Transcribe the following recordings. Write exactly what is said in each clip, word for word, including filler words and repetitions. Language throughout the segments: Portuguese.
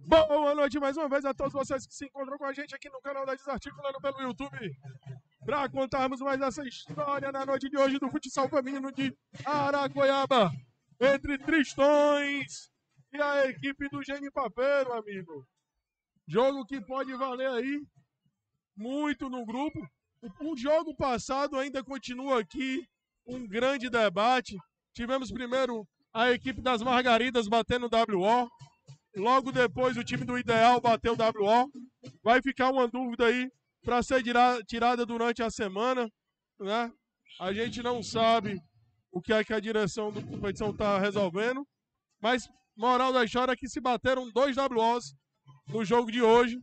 Boa noite mais uma vez a todos vocês que se encontram com a gente aqui no canal da Desarticulando pelo YouTube, para contarmos mais essa história na noite de hoje do futsal feminino de Aracoiaba, entre Tristões e a equipe do Genipapeiro, amigo. Jogo que pode valer aí muito no grupo. O jogo passado ainda continua aqui um grande debate. Tivemos primeiro a equipe das Margaridas batendo o W O. Logo depois o time do Ideal bateu o W O. Vai ficar uma dúvida aí para ser tirada durante a semana, né? A gente não sabe o que é que a direção da competição está resolvendo. Mas moral da história é que se bateram dois W Os no jogo de hoje.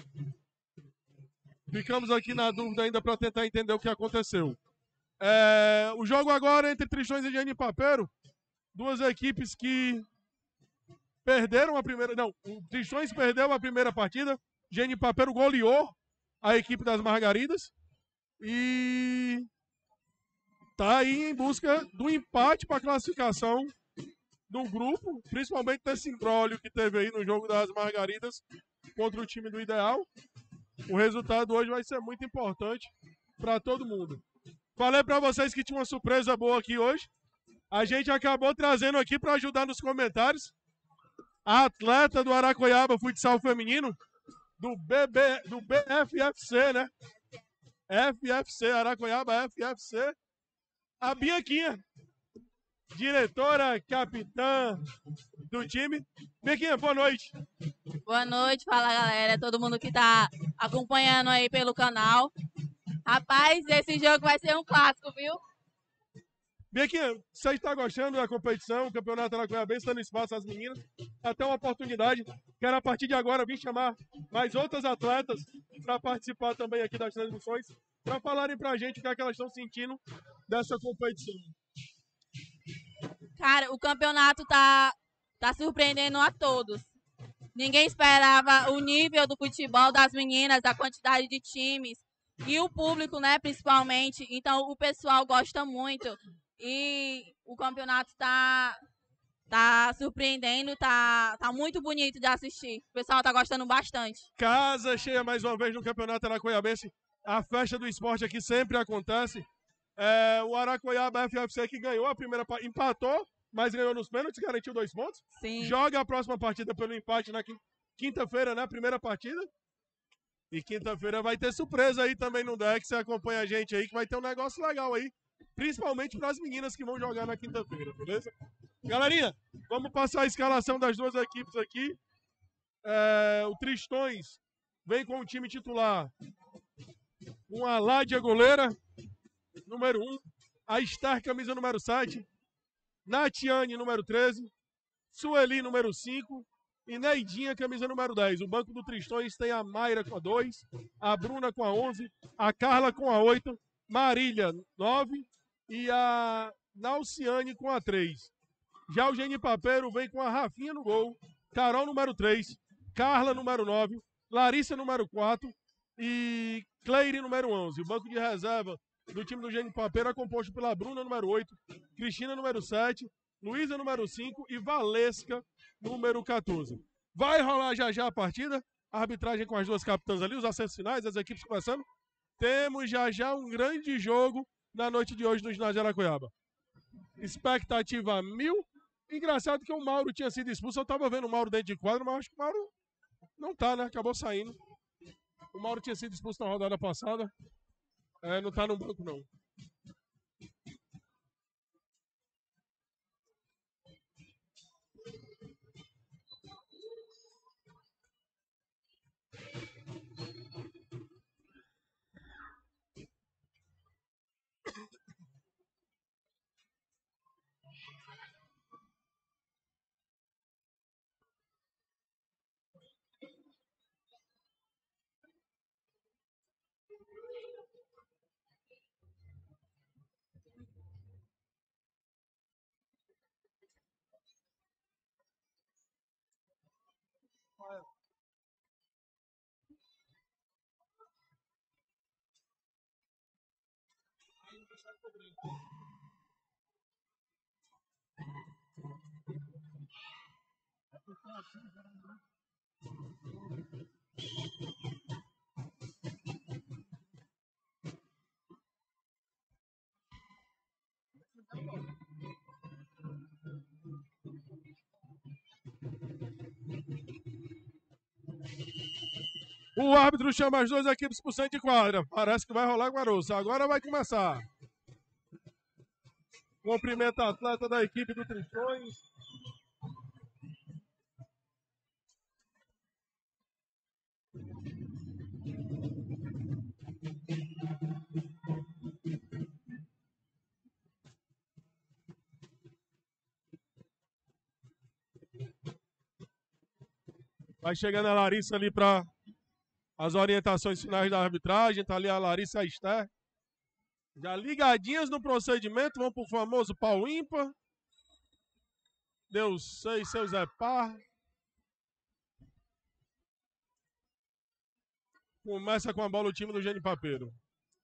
Ficamos aqui na dúvida ainda para tentar entender o que aconteceu. É, o jogo agora entre Tristões e Genipapeiro, duas equipes que perderam a primeira... Não, o Tristões perdeu a primeira partida, Genipapeiro goleou a equipe das Margaridas e tá aí em busca do empate para a classificação do grupo, principalmente desse imbróglio que teve aí no jogo das Margaridas contra o time do Ideal. O resultado hoje vai ser muito importante para todo mundo. Falei para vocês que tinha uma surpresa boa aqui hoje. A gente acabou trazendo aqui para ajudar nos comentários a atleta do Aracoiaba Futsal Feminino, do, B B, do B F F C, né? F F C, Aracoiaba F F C. A Bianquinha, diretora, capitã do time. Bianquinha, boa noite. Boa noite, fala galera, todo mundo que tá acompanhando aí pelo canal. Rapaz, esse jogo vai ser um clássico, viu? Bianquinha, você está gostando da competição, o campeonato aracoiabense, dando espaço às meninas, até uma oportunidade. Quero a partir de agora vir chamar mais outras atletas para participar também aqui das transmissões, para falarem pra gente o que é que elas estão sentindo dessa competição. Cara, o campeonato tá, tá surpreendendo a todos. Ninguém esperava o nível do futebol das meninas, a quantidade de times e o público, né, principalmente. Então, o pessoal gosta muito e o campeonato tá, tá surpreendendo, tá, tá muito bonito de assistir. O pessoal tá gostando bastante. Casa cheia mais uma vez no campeonato aracoiabense. A festa do esporte aqui sempre acontece. É, o Aracoiaba F F C que ganhou a primeira partida, empatou, mas ganhou nos pênaltis, garantiu dois pontos. Sim. Joga a próxima partida pelo empate na quinta-feira, né? Primeira partida. E quinta-feira vai ter surpresa aí também no deck. Você acompanha a gente aí, que vai ter um negócio legal aí. Principalmente para as meninas que vão jogar na quinta-feira, beleza? Galerinha, vamos passar a escalação das duas equipes aqui. É, o Tristões vem com o time titular. Com a Ládia goleira, número um. A Star, camisa número sete. Natiane, número treze. Sueli, número cinco. E Neidinha, camisa número dez. O banco do Tristões tem a Mayra com a dois. A Bruna com a onze. A Carla com a oito. Marília, nove. E a Nauciane com a três. Já o Genipapeiro vem com a Rafinha no gol. Carol, número três. Carla, número nove. Larissa, número quatro. E Cleire, número onze. O banco de reserva do time do Genipapeiro é composto pela Bruna, número oito. Cristina, número sete. Luísa, número cinco. E Valesca, número quatorze. Vai rolar já já a partida. A arbitragem com as duas capitãs ali, os acessos finais, as equipes começando. Temos já já um grande jogo na noite de hoje no ginásio de Aracoiaba. Expectativa mil. Engraçado que o Mauro tinha sido expulso. Eu tava vendo o Mauro dentro de quadro, mas acho que o Mauro não tá, né? Acabou saindo. O Mauro tinha sido expulso na rodada passada. É, não tá no banco, não. O árbitro chama as duas equipes pro centro de quadra. Parece que vai rolar Guaroço. Agora vai começar. Cumprimenta a atleta da equipe do Tritões. Vai chegando a Larissa ali para as orientações finais da arbitragem. Tá ali a Larissa e a Esther. Já ligadinhas no procedimento. Vamos pro famoso pau ímpar. Deu seis, seu Zé Par. Começa com a bola o time do Gênio Papeiro.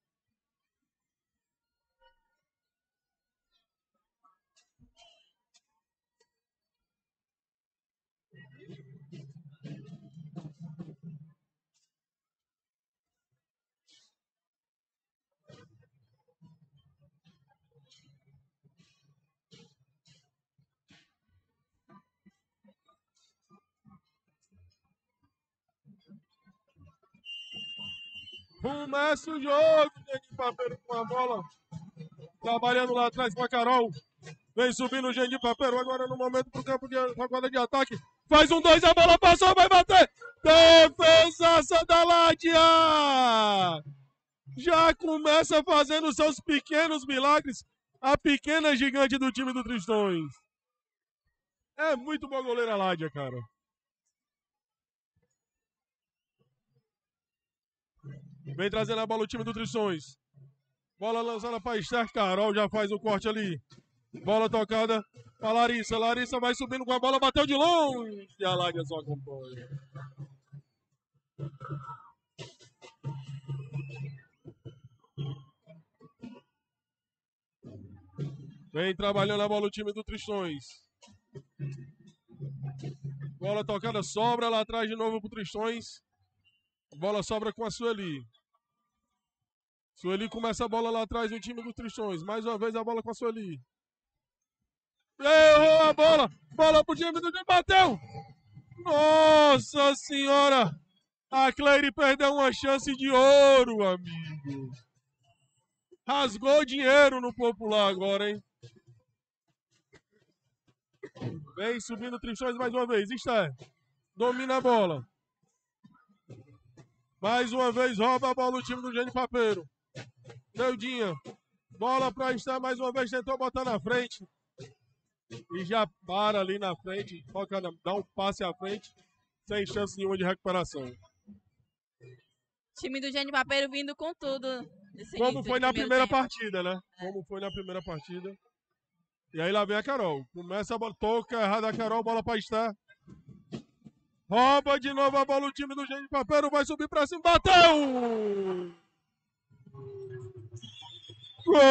Começa o jogo, Gênio Papeiro com a bola. Trabalhando lá atrás com a Carol. Vem subindo o Gênio Papeiro agora no momento pro campo de, de ataque. Faz um dois, a bola passou, vai bater. Defesaça da Ládia. Já começa fazendo seus pequenos milagres. A pequena gigante do time do Tristões. É muito boa goleira a Ládia, cara. Vem trazendo a bola o time do Tristões. Bola lançada para Esther. Carol já faz o corte ali. Bola tocada para Larissa. Larissa vai subindo com a bola, bateu de longe. E a Ládia só acompanha. Vem trabalhando a bola o time do Tristões. Bola tocada, sobra lá atrás de novo pro Tristões. Bola sobra com a Sueli. Sueli começa a bola lá atrás do time do Tristões. Mais uma vez a bola com a Sueli. Errou a bola. Bola pro time do time. Bateu. Nossa senhora. A Cleire perdeu uma chance de ouro, amigo. Rasgou dinheiro no popular agora, hein? Vem subindo o Tristões mais uma vez. Esther. Domina a bola. Mais uma vez rouba a bola o time do Gênio Papeiro. Neudinha. Bola para Esther mais uma vez. Tentou botar na frente. E já para ali na frente. Foca, dá um passe à frente. Sem chance nenhuma de recuperação. Time do Gênio Papeiro vindo com tudo. Como foi na primeira partida, né? Como foi na primeira partida. E aí lá vem a Carol. Começa a bola. Toca errada a Carol. Bola para Esther. Rouba de novo a bola o time do Gênio Papeiro. Vai subir para cima. Bateu! Gol!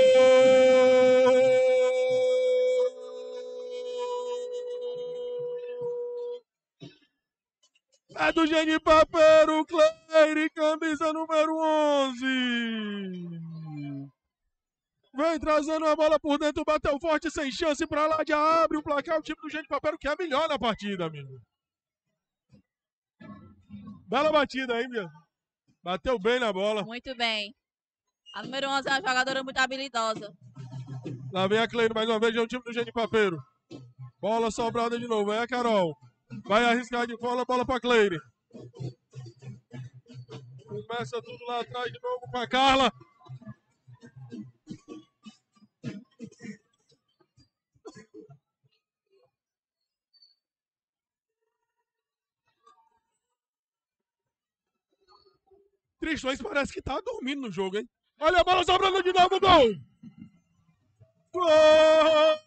É do Gênio Papeiro, Cleire, camisa número onze. Vem trazendo a bola por dentro, bateu forte, sem chance pra lá, já abre o placar. O time do Gênio Papeiro que é melhor na partida, amigo. Bela batida aí, minha. Bateu bem na bola. Muito bem. A número onze é uma jogadora muito habilidosa. Lá vem a Cleire mais uma vez, é o time do Gênio Papeiro. Bola sobrada de novo, é a Carol. Vai arriscar de fora, bola pra Cleire. Começa tudo lá atrás de novo com a Carla. Tristões parece que tá dormindo no jogo, hein? Olha a bola sobrando de novo, gol! Gol!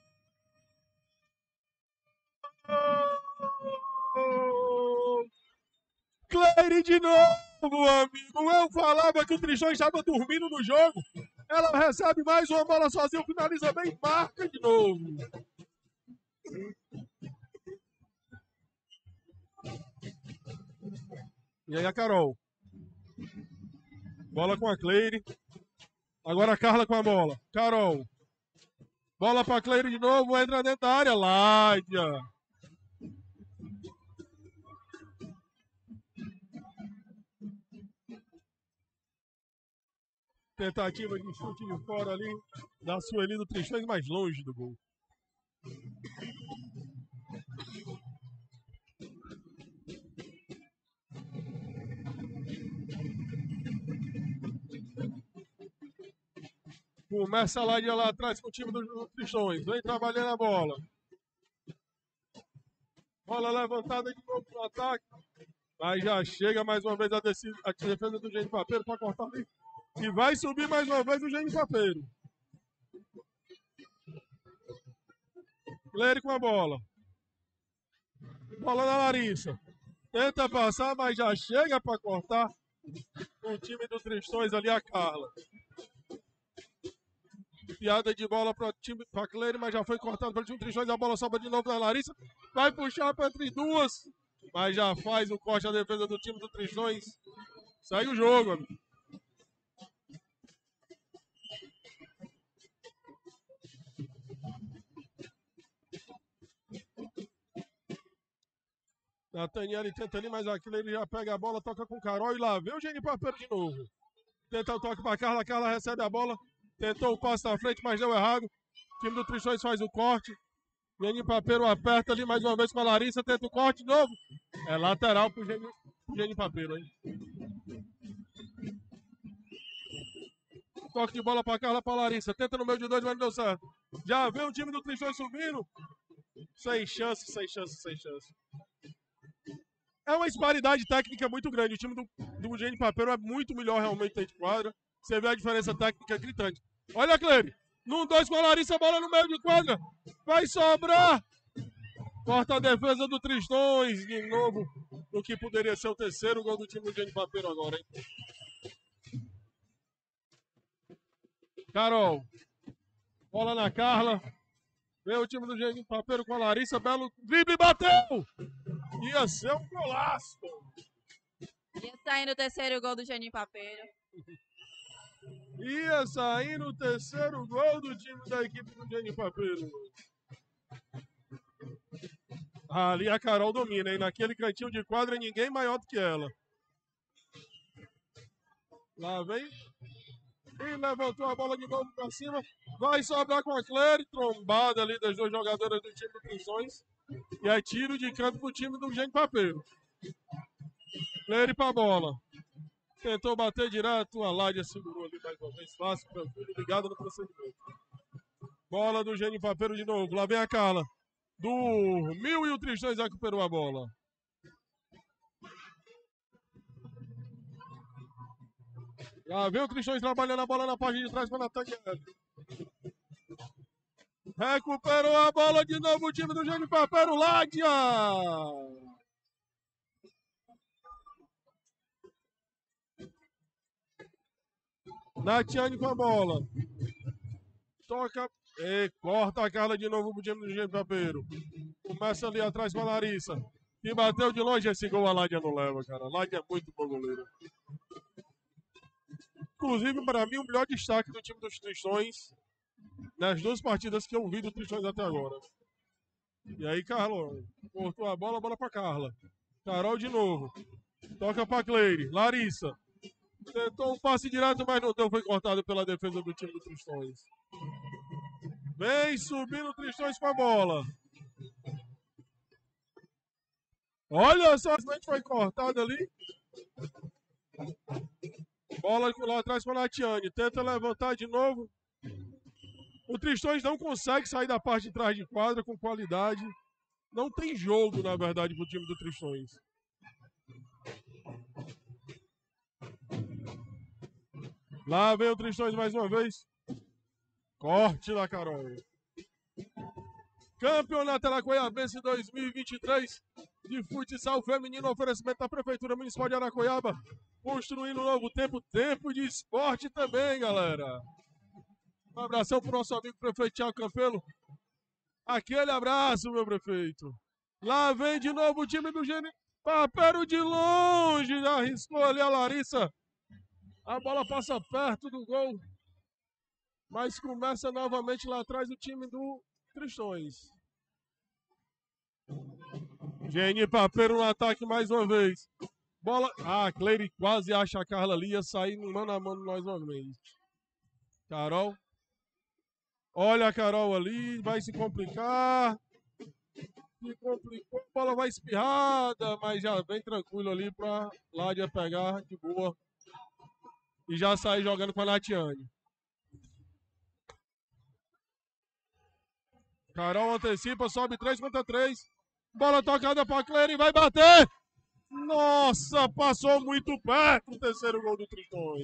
Cleire de novo, amigo. Eu falava que o Tristões estava dormindo no jogo. Ela recebe mais uma bola sozinha, finaliza bem, marca de novo. E aí a Carol. Bola com a Cleire. Agora a Carla com a bola. Carol. Bola para a Cleire de novo, entra dentro da área. Ládia. Tentativa de chute de fora ali da Sueli do Tristões, mais longe do gol. Começa lá de lá atrás com o time dos Tristões. Vem trabalhando a bola. Bola levantada de novo no ataque. Aí já chega mais uma vez a, a defesa do Gênio Papeiro para cortar ali. E vai subir mais uma vez o Gênio Papeiro. Clery com a bola. Bola na Larissa. Tenta passar, mas já chega para cortar o time do Tristões ali, a Carla. Piada de bola para o time para Clery, mas já foi cortado pelo time do Tristões. A bola sobra de novo na Larissa. Vai puxar para entre duas. Mas já faz o corte a defesa do time do Tristões. Segue o jogo, amigo. Nathaniel tenta ali, mas aquilo ele já pega a bola, toca com o Carol e lá vem o Gênio Papeiro de novo. Tenta o toque para Carla, Carla recebe a bola. Tentou o passe na frente, mas deu errado. O time do Tristões faz o corte. Gênio Papeiro aperta ali mais uma vez com a Larissa, tenta o corte de novo. É lateral pro Gênio, pro Gênio Papeiro, hein? Toque de bola para Carla, para Larissa. Tenta no meio de dois, mas não deu certo. Já vem o time do Tristões subindo. Sem chance, sem chance, sem chance. É uma disparidade técnica muito grande. O time do, do Gênio Papeiro é muito melhor realmente dentro de quadra. Você vê a diferença técnica gritante. Olha a Clery. Num dois com a Larissa, bola no meio de quadra. Vai sobrar. Corta a defesa do Tristões. De novo, no que poderia ser o terceiro gol do time do Gênio Papeiro agora, hein? Carol. Bola na Carla. Vem o time do Gênio Papeiro com a Larissa. Belo drible, bateu! Ia ser um golaço. Ia sair no terceiro gol do Gênio Papeiro. Ia sair no terceiro gol do time da equipe do Gênio Papeiro. Ali a Carol domina, hein? Naquele cantinho de quadra, ninguém maior do que ela. Lá vem. E levantou a bola de novo pra cima. Vai sobrar com a Clery. Trombada ali das duas jogadoras do time do Tristões. E é tiro de canto pro time do Gênio Papeiro. Clery pra bola. Tentou bater direto. A Ládia segurou ali mais uma vez. Fácil, tranquilo, ligado no procedimento. Bola do Gênio Papeiro de novo. Lá vem a Carla. Dormiu e o Tristões recuperou a bola. Já vem o Tristões trabalhando a bola na parte de trás para Nathaniel. Recuperou a bola de novo o time do Gênio Papeiro, Ládia. Natiane com a bola. Toca e corta a Carla de novo pro time do Gênio Papeiro. Começa ali atrás com a Larissa. E bateu de longe esse gol, a Ládia não leva, cara. A Ládia é muito bom goleiro. Inclusive, para mim, o melhor destaque do time dos Tristões nas duas partidas que eu vi do Tristões até agora. E aí, Carla, cortou a bola, bola para Carla. Carol de novo. Toca para Clery. Larissa. Tentou um passe direto, mas não deu. Foi cortado pela defesa do time do Tristões. Vem subindo o Tristões com a bola. Olha só, a gente foi cortado ali. Bola lá atrás para a Natiane. Tenta levantar de novo. O Tristões não consegue sair da parte de trás de quadra com qualidade. Não tem jogo, na verdade, para o time do Tristões. Lá vem o Tristões mais uma vez. Corte da Carol. Campeonato Aracoiabense dois mil e vinte e três de futsal feminino. Oferecimento da Prefeitura Municipal de Aracoiaba. Construindo um novo tempo, tempo de esporte também, galera. Um abração pro nosso amigo prefeito Thiago Campelo. Aquele abraço, meu prefeito. Lá vem de novo o time do Gênio Papeiro de longe. Já arriscou ali a Larissa. A bola passa perto do gol. Mas começa novamente lá atrás o time do Tristões. Gênio Papeiro no ataque mais uma vez. Bola. Ah, Clery quase acha a Carla ali. Ia sair mano a mano mais uma vez. Carol. Olha a Carol ali, vai se complicar. Se complicou, a bola vai espirrada, mas já vem tranquilo ali pra Ládia pegar de boa. E já sair jogando com a Natiane. Carol antecipa, sobe três contra três. Bola tocada pra Clery, vai bater! Nossa, passou muito perto o terceiro gol do Tritões.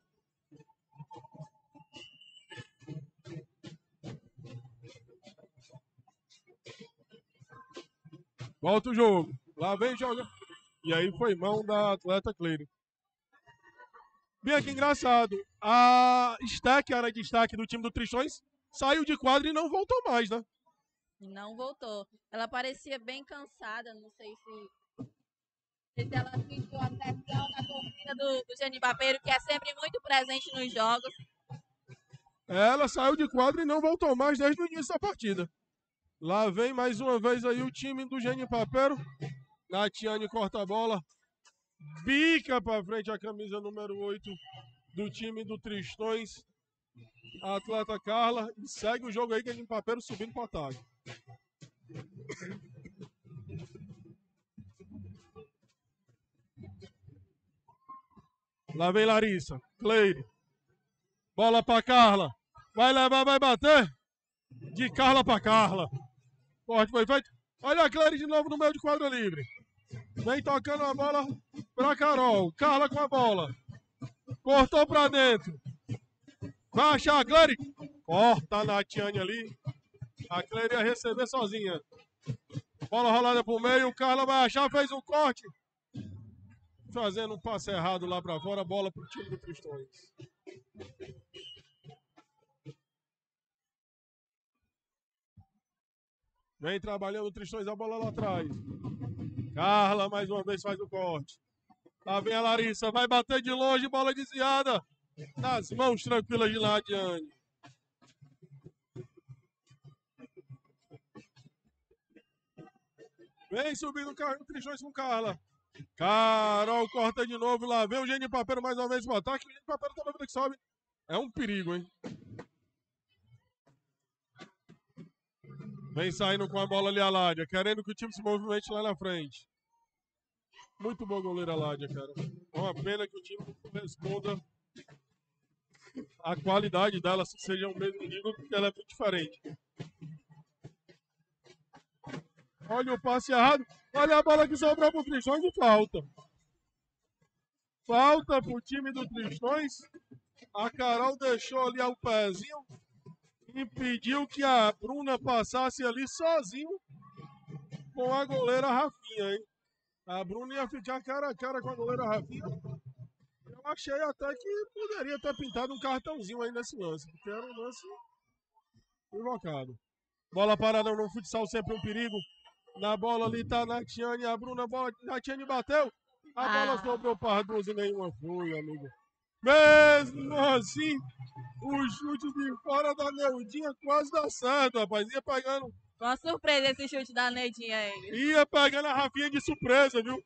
Volta o jogo. Lá vem jogando. E aí foi mão da atleta Clery. Bem que engraçado. A Stack, era destaque do time do Tritões, saiu de quadra e não voltou mais, né? Não voltou. Ela parecia bem cansada, não sei se, se ela sentiu a pressão da torcida do, do Genipapeiro, que é sempre muito presente nos jogos. Ela saiu de quadra e não voltou mais desde o início da partida. Lá vem mais uma vez aí o time do Genipapeiro. Natiane corta a bola. Bica pra frente a camisa número oito do time do Tristões. A atleta Carla. E segue o jogo aí, que a Genipapeiro subindo pro ataque. Lá vem Larissa. Cleide. Bola pra Carla. Vai levar, vai bater. De Carla pra Carla. Corte foi feito. Olha a Cleide de novo no meio de quadra livre. Vem tocando a bola pra Carol. Carla com a bola. Cortou pra dentro. Vai achar a Cleide. Corta a Natiane ali. A Cleide ia receber sozinha. Bola rolada pro meio. Carla vai achar, fez um corte. Fazendo um passe errado lá pra fora. Bola pro time do Tristões. Vem trabalhando o Tristões, a bola lá atrás. Carla mais uma vez faz o corte. Lá vem a Larissa, vai bater de longe, bola desviada. Nas mãos tranquilas de Nadiane. Vem subindo o Tristões com Carla. Carol corta de novo, lá vem o Genipapeiro mais uma vez pro ataque. O Genipapeiro toda vez que sobe. É um perigo, hein? Vem saindo com a bola ali a Ládia, querendo que o time se movimente lá na frente. Muito bom goleiro a Ládia, cara. É uma pena que o time não responda a qualidade dela, se seja o mesmo nível, porque ela é muito diferente. Olha o passe errado. Olha a bola que sobrou pro Tristões e falta. Falta pro time do Tristões. A Carol deixou ali o pezinho. Impediu que a Bruna passasse ali sozinho com a goleira Rafinha, hein? A Bruna ia ficar cara a cara com a goleira Rafinha. Eu achei até que poderia ter pintado um cartãozinho aí nesse lance, porque era um lance invocado. Bola parada no futsal, sempre um perigo. Na bola ali tá a Natiane, a Bruna, a bola, Natiane bateu. A ah. bola sobrou para duas e nenhuma foi, amigo. Mesmo assim, o chute de fora da Neudinha quase dá certo, rapaz. Ia pegando. Foi uma surpresa esse chute da Neudinha aí. Ia pegando a Rafinha de surpresa, viu?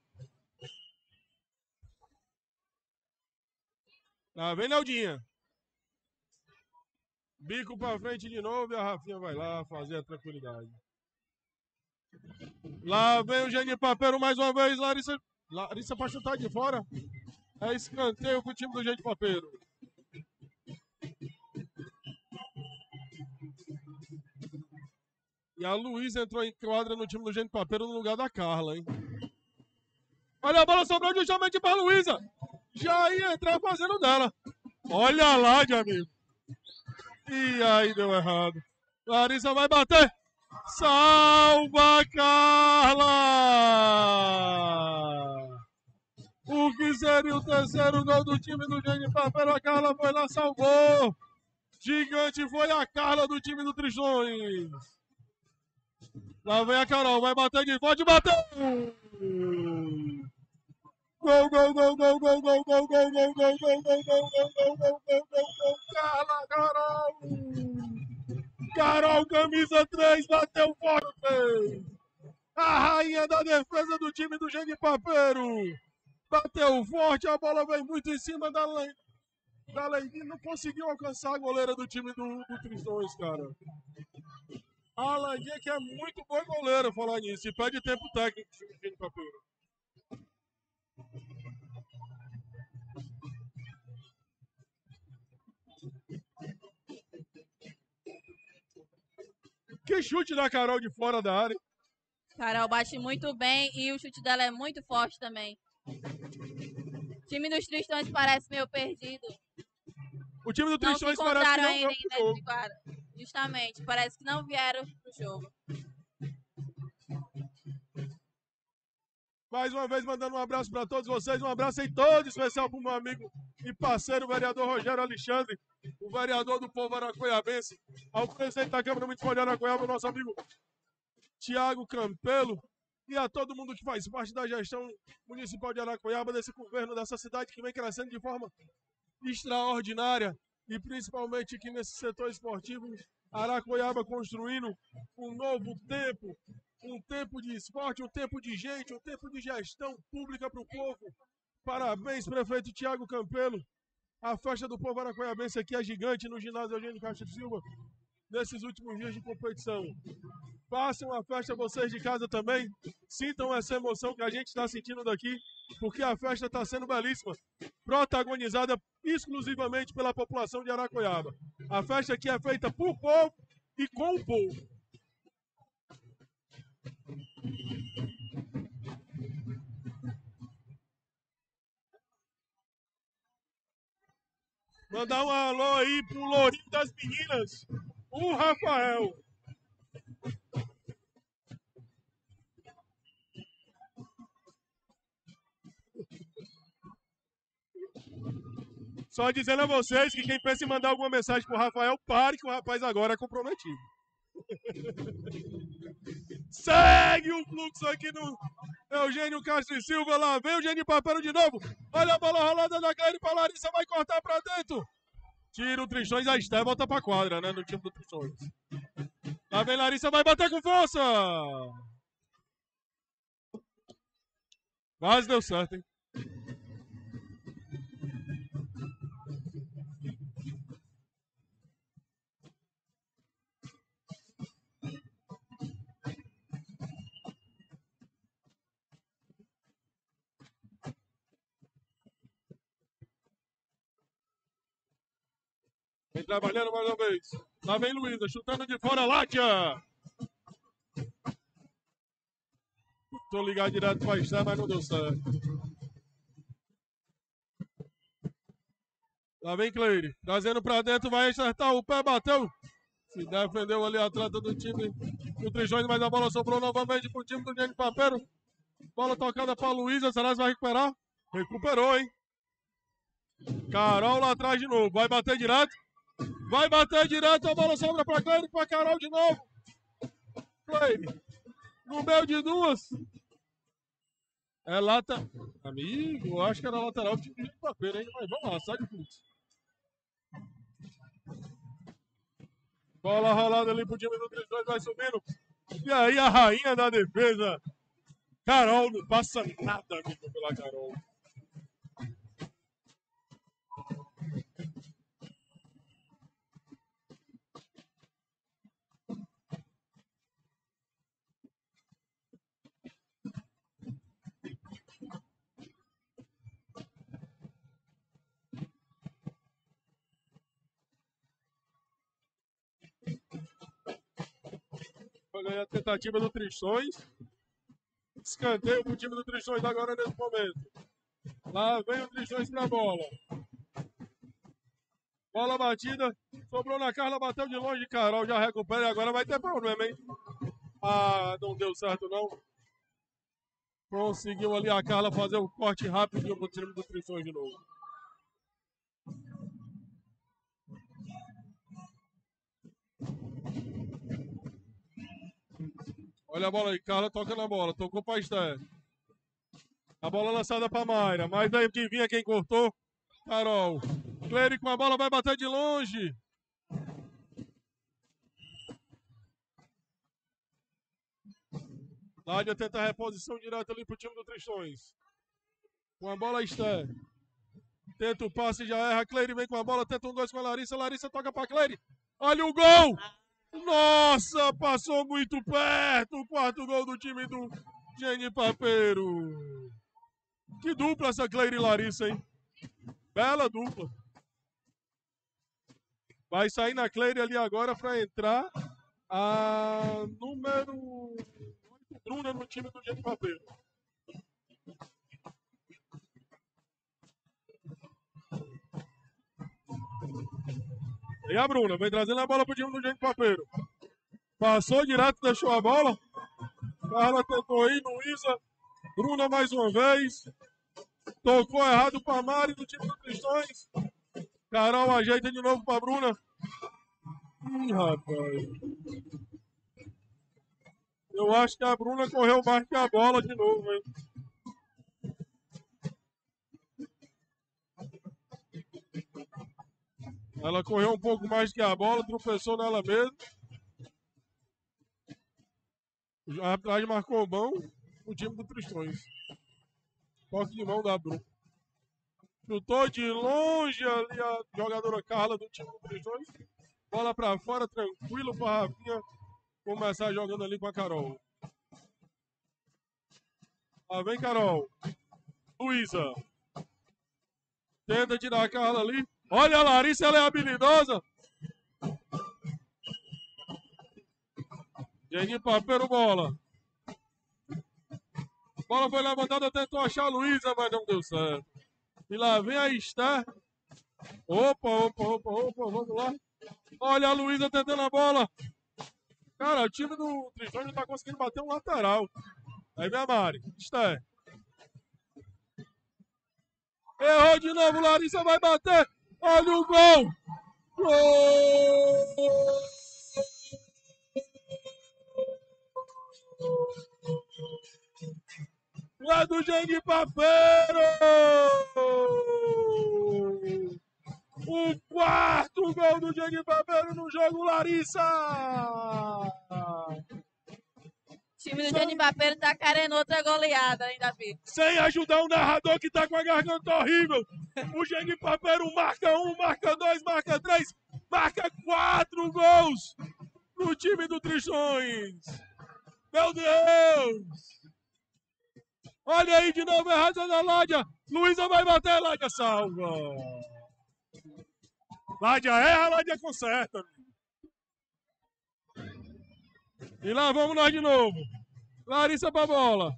Lá vem Neudinha. Bico pra frente de novo e a Rafinha vai lá fazer a tranquilidade. Lá vem o Genipapeiro mais uma vez. Larissa, Larissa pra chutar de fora. É escanteio pro time do Genipapeiro. E a Luísa entrou em quadra no time do Genipapeiro no lugar da Carla, hein? Olha a bola sobrou justamente para a Luísa. Já ia entrar fazendo dela. Olha lá, de amigo. E aí deu errado. Larissa vai bater. Salva, Carla! O que seria o terceiro gol do time do Genipapeiro? A Carla foi lá, salvou. Gigante foi a Carla do time do Tristões. Lá vem a Carol, vai bater de volta e bateu! Gol, gol, gol, gol, gol, gol, gol, gol, gol, gol, gol, gol, gol, gol, gol, gol, gol, gol, Carla, Carol! Carol, camisa três, bateu forte! A rainha da defesa do time do Genipapeiro! Bateu forte, a bola vem muito em cima da Valentim não conseguiu alcançar a goleira do time do, do Tristões, cara. A Alandinha que é muito boa goleira, falar nisso. E pede tempo técnico do time de Papeiro. Que chute da Carol de fora da área. Carol bate muito bem e o chute dela é muito forte também. O time dos Tristões parece meio perdido. O time do Não se Tristões parece que encontraram não ainda veio em pro dentro jogo. de quadra. Justamente, parece que não vieram pro jogo. Mais uma vez mandando um abraço para todos vocês, um abraço aí todo especial para o meu amigo e parceiro, o vereador Rogério Alexandre, o vereador do povo aracoiabense, ao presidente da Câmara Municipal de Aracoiaba, o nosso amigo Tiago Campelo, e a todo mundo que faz parte da gestão municipal de Aracoiaba, desse governo dessa cidade que vem crescendo de forma extraordinária, e principalmente aqui nesse setor esportivo, Aracoiaba construindo um novo tempo, um tempo de esporte, um tempo de gente, um tempo de gestão pública para o povo. Parabéns, prefeito Tiago Campelo. A festa do povo aracoiabense aqui é gigante no ginásio Eugênio Castro Silva, nesses últimos dias de competição. Façam a festa vocês de casa também, sintam essa emoção que a gente está sentindo daqui, porque a festa está sendo belíssima, protagonizada exclusivamente pela população de Aracoiaba. A festa aqui é feita por povo e com o povo. Mandar um alô aí pro Lourinho das meninas, o Rafael. Só dizendo a vocês que quem pensa em mandar alguma mensagem pro Rafael, pare que o rapaz agora é comprometido. Segue o fluxo aqui no Eugênio Castro e Silva. Lá vem o Eugênio Papero de novo. Olha a bola rolada da Cleide pra Larissa, vai cortar pra dentro. Tira o Tristões, a Esté volta pra quadra, né, no time do Tristões. Lá vem Larissa, vai bater com força. Quase deu certo, hein. Vem trabalhando mais uma vez. Lá vem Luísa, chutando de fora, Látia. Tô ligado direto pra Esté, mas não deu certo. Lá vem Cleide, trazendo pra dentro, vai acertar o pé, bateu. Se defendeu ali a atleta do time do Tristões, mas a bola sobrou novamente pro time do Diego Papeiro. Bola tocada pra Luísa, será que vai recuperar? Recuperou, hein? Carol lá atrás de novo, vai bater direto. Vai bater direto, a bola sobra pra Cleide, pra Carol de novo. Cleide, no meio de duas. É lata. Amigo, eu acho que era lateral do time do Diego Papeiro, hein? Mas vamos lá, sai de fluxo. Bola rolada ali pro time do Tristões, vai subindo. E aí a rainha da defesa, Carol, não passa nada, amigo, pela Carol. Vai ganhar a tentativa do Tristões. Escanteio pro time do Tristões agora nesse momento. Lá vem o Tristões pra bola. Bola batida. Sobrou na Carla, bateu de longe. Carol já recupera e agora vai ter problema, hein? Ah, não deu certo não. Conseguiu ali a Carla fazer um corte rápido pro time do Tristões de novo. Olha a bola aí, Carla toca na bola, tocou pra Esté. A bola lançada pra Mayra, mas aí que vinha quem cortou, Carol. Cleire com a bola vai bater de longe. Nádia tenta a reposição direta ali pro time do Tristões. Com a bola Esté. Tenta o passe, já erra. Cleire vem com a bola, tenta um dois com a Larissa. Larissa toca pra Cleire. Olha o gol! Nossa, passou muito perto. O quarto gol do time do Geni Papeiro. Que dupla essa Cleire e Larissa, hein? Bela dupla. Vai sair na Cleire ali agora para entrar a número oito, Bruna, no time do Geni Papeiro. E a Bruna vem trazendo a bola pro time do Geni Papeiro. Passou direto, deixou a bola. Carla tentou ir, Luísa. Bruna mais uma vez. Tocou errado para Mari do time do Cristões. Carol ajeita de novo para Bruna. Ih, rapaz. Eu acho que a Bruna correu mais que a bola de novo, hein? Ela correu um pouco mais que a bola, tropeçou nela mesmo. A arbitragem marcou bom o time do Cristões. Toque de mão da Bruna. Chutou de longe ali a jogadora Carla do time do Cristões. Bola pra fora, tranquilo pra Rafinha começar jogando ali com a Carol. Lá vem Carol. Luísa. Tenta tirar a Carla ali. Olha a Larissa, ela é habilidosa. Geni Papeiro, bola. Bola foi levantada, tentou achar a Luísa, mas não deu certo. E lá vem a Esther. Opa, opa, opa, opa, vamos lá. Olha a Luísa tentando a bola. Cara, o time do Tristão não tá conseguindo bater um lateral. Aí vem a Mari. Esther. Errou de novo, Larissa vai bater. Olha o gol. Gol! Lá do Geni Papeiro! O quarto gol do Geni Papeiro no jogo, Larissa! O time do Geni Papeiro tá querendo outra goleada, hein, Davi? Sem ajudar o narrador que tá com a garganta horrível. O Geni Papeiro marca um, marca dois, marca três, marca quatro gols no time do Tristões. Meu Deus! Olha aí de novo, errado da Ládia. Luísa vai bater, Ládia salva. Ládia erra, Ládia conserta. E lá vamos nós de novo. Larissa pra bola.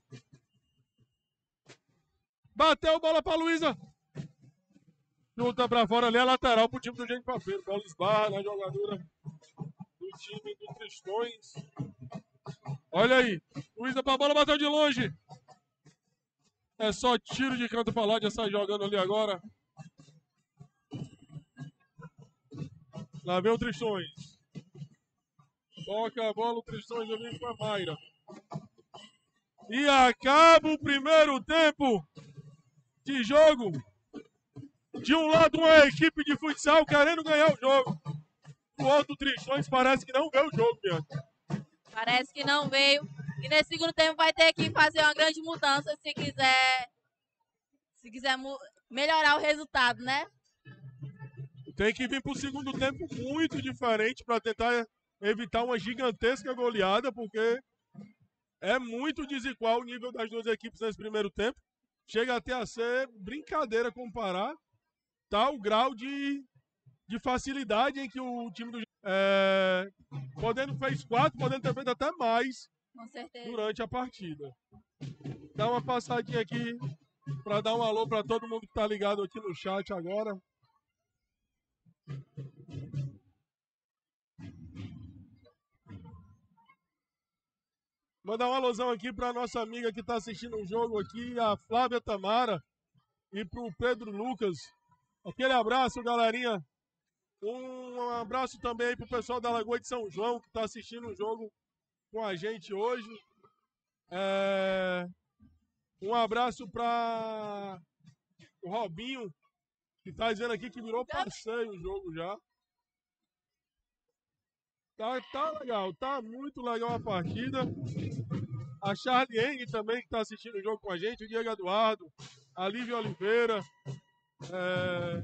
Bateu bola pra Luísa. Chuta pra fora ali, a lateral pro time do Geni Papeiro. Bola esbarra na jogadora do time do Tristões. Olha aí. Luísa pra bola, bateu de longe. É só tiro de canto pra lá, já sai jogando ali agora. Lá vem o Tristões. Toca a bola, o Tristões ali com a Mayra. E acaba o primeiro tempo de jogo. De um lado, uma equipe de futsal querendo ganhar o jogo. O outro, Tristões, parece que não vê o jogo, Bianca. Parece que não veio. E nesse segundo tempo vai ter que fazer uma grande mudança se quiser, se quiser melhorar o resultado, né? Tem que vir para o segundo tempo muito diferente para tentar evitar uma gigantesca goleada, porque é muito desigual o nível das duas equipes nesse primeiro tempo. Chega até a ser brincadeira comparar tal grau de, de facilidade em que o time do é, podendo fez quatro, podendo ter feito até mais. Com certeza. Durante a partida. Dá uma passadinha aqui para dar um alô para todo mundo que está ligado aqui no chat agora. Mandar um alôzão aqui para nossa amiga que está assistindo o jogo aqui, a Flávia Tamara, e para o Pedro Lucas. Aquele abraço, galerinha. Um abraço também aí para o pessoal da Lagoa de São João que está assistindo o jogo com a gente hoje. É... Um abraço para o Robinho, que está dizendo aqui que virou passeio o jogo já. Tá, tá legal, tá muito legal a partida. A Charlie Eng também que está assistindo o jogo com a gente, o Diego Eduardo, a Lívia Oliveira, É...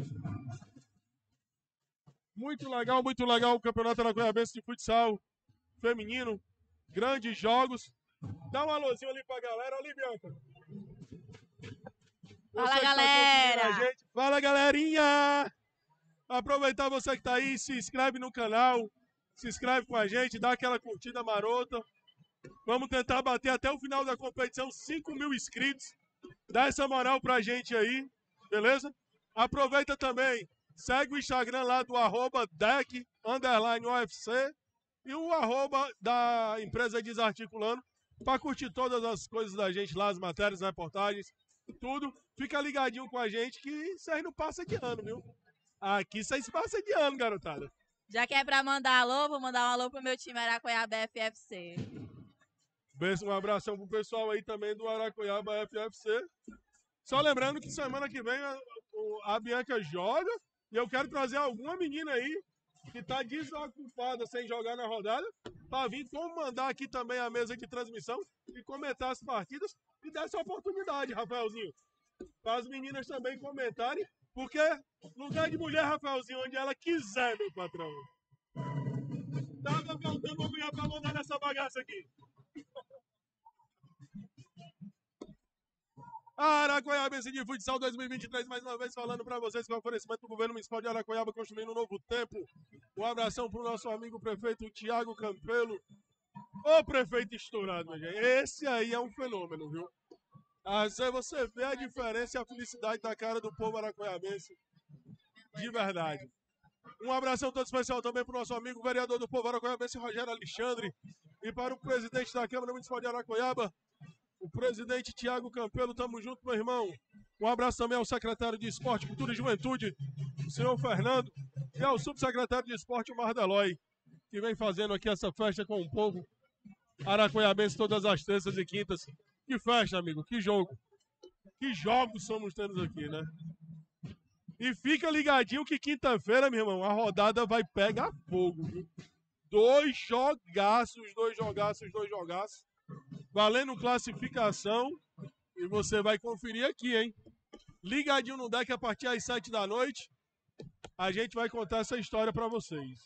Muito legal, muito legal o Campeonato Araquaiabense de Futsal Feminino. Grandes jogos. Dá um alôzinho ali pra galera. Ali, Bianca. Fala, Você que tá galera! acompanhando a gente. Fala, galerinha! Aproveitar você que tá aí, se inscreve no canal, se inscreve com a gente, dá aquela curtida marota. Vamos tentar bater até o final da competição cinco mil inscritos. Dá essa moral pra gente aí, beleza? Aproveita também, segue o Instagram lá do arroba deck, underline U F C, e o arroba da empresa Desarticulando, pra curtir todas as coisas da gente lá, as matérias, as reportagens, tudo. Fica ligadinho com a gente que isso aí não passa de ano, viu? Aqui vocês passam de ano, garotada. Já que é pra mandar alô, vou mandar um alô pro meu time Araquaiaba F F C. Um abração pro pessoal aí também do Araquaiaba F F C. Só lembrando que semana que vem a, a Bianca joga e eu quero trazer alguma menina aí que tá desocupada sem jogar na rodada pra vir comandar aqui também a mesa de transmissão e comentar as partidas e dar essa oportunidade, Rafaelzinho. Para as meninas também comentarem, porque lugar de mulher, Rafaelzinho, onde ela quiser, meu patrão. Tava faltando uma mulher pra mandar nessa bagaça aqui. Araquaiabense de Futsal dois mil e vinte e três, mais uma vez falando para vocês com o oferecimento do Governo Municipal de Araquaiaba, construindo um novo tempo. Um abração pro nosso amigo prefeito Tiago Campelo. Ô prefeito estourado, gente. Esse aí é um fenômeno, viu? Assim você vê a diferença e a felicidade da cara do povo araquaiabense. De verdade. Um abração todo especial também para o nosso amigo vereador do povo araquaiabense, Rogério Alexandre. E para o presidente da Câmara Municipal de Araquaiaba, o presidente Tiago Campelo. Tamo junto, meu irmão. Um abraço também ao secretário de Esporte, Cultura e Juventude, o senhor Fernando. E ao subsecretário de Esporte, o Mardelói, que vem fazendo aqui essa festa com o povo araquaiabense todas as terças e quintas. Que festa, amigo, que jogo. Que jogos somos tendo aqui, né? E fica ligadinho que quinta-feira, meu irmão, a rodada vai pegar fogo, viu? Dois jogaços, dois jogaços, dois jogaços. Valendo classificação. E você vai conferir aqui, hein? Ligadinho no deck a partir das sete da noite. A gente vai contar essa história pra vocês.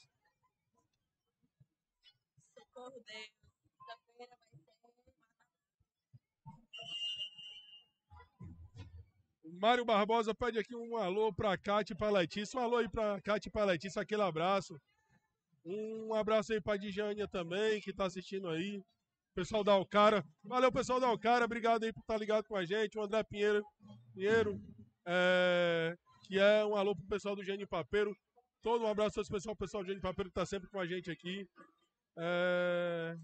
Socorro, Deus. Quinta-feira vai ser... Mário Barbosa pede aqui um alô pra Cátia e pra Letícia. Um alô aí pra Cátia e pra Letícia, aquele abraço. Um abraço aí pra Dijânia também, que tá assistindo aí. Pessoal da Alcara. Valeu, pessoal da Alcara. Obrigado aí por estar ligado com a gente. O André Pinheiro, Pinheiro é, que é um alô pro pessoal do Gênio Papeiro. Todo um abraço ao pessoal, pessoal do Gênio Papeiro que tá sempre com a gente aqui. É...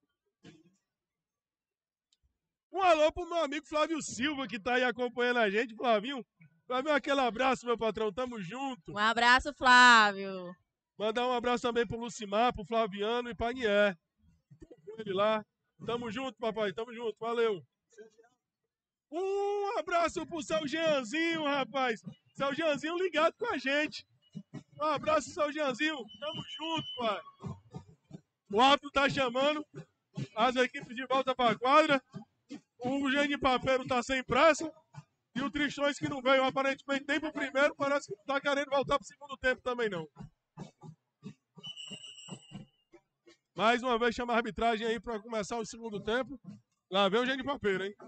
Um alô pro meu amigo Flávio Silva, que tá aí acompanhando a gente. Flavinho, Flavinho, aquele abraço, meu patrão. Tamo junto. Um abraço, Flávio. Mandar um abraço também pro Lucimar, pro Flaviano e pra Nier. Ele lá. Tamo junto, papai. Tamo junto. Valeu. Um abraço pro seu Jeanzinho, rapaz. Seu Jeanzinho ligado com a gente. Um abraço, seu Jeanzinho. Tamo junto, pai. O árbitro tá chamando as equipes de volta pra quadra. O Gênio Papeiro tá sem pressa. E o Tristões, que não veio aparentemente nem pro primeiro, parece que não tá querendo voltar pro segundo tempo também, não. Mais uma vez chama a arbitragem aí pra começar o segundo tempo. Lá vem o Gênio Papeiro, hein?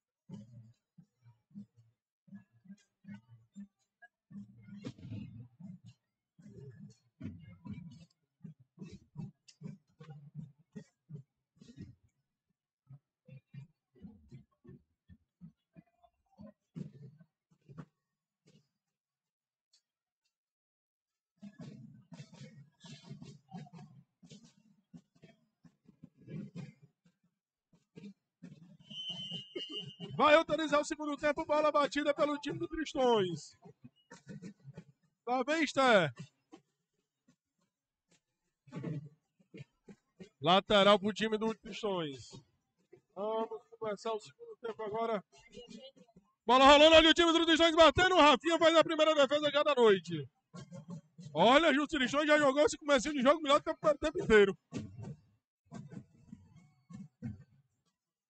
Vai autorizar o segundo tempo, bola batida pelo time do Tristões. Lá vem, Esther. Lateral pro time do Tristões. Vamos começar o segundo tempo agora. Bola rolando ali, o time do Tristões batendo. O Rafinha faz a primeira defesa já da noite. Olha, o Tristões já jogou esse comecinho de jogo melhor do que o primeiro tempo inteiro.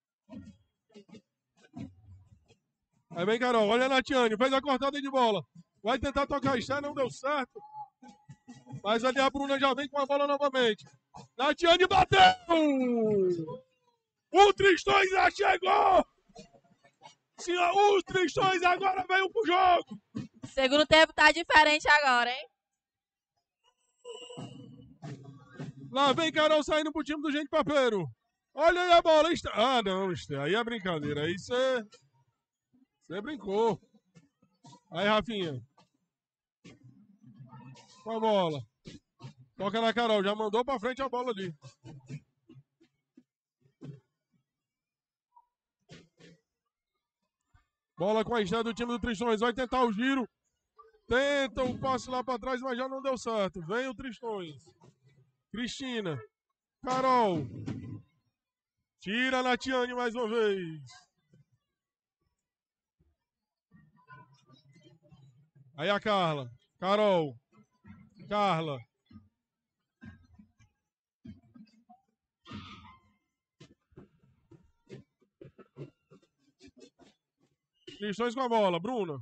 Aí vem Carol, olha a Natiane, fez a cortada de bola. Vai tentar tocar a Esther, não deu certo. Mas ali a Bruna já vem com a bola novamente. Natiane bateu! O Tristões já chegou! Sim, os Tristões agora veio pro jogo! Segundo tempo tá diferente agora, hein? Lá vem Carol saindo pro time do Gente Papeiro. Olha aí a bola. Ah, não, Esther. Aí é brincadeira. Aí você. Você brincou. Aí, Rafinha. Com a bola. Toca na Carol. Já mandou pra frente a bola ali. Bola com a Esther do time do Tristões. Vai tentar o giro. Tenta o passe lá pra trás, mas já não deu certo. Vem o Tristões. Cristina. Carol. Tira a Natiane mais uma vez. Aí a Carla. Carol. Carla. Tristões com a bola. Bruna.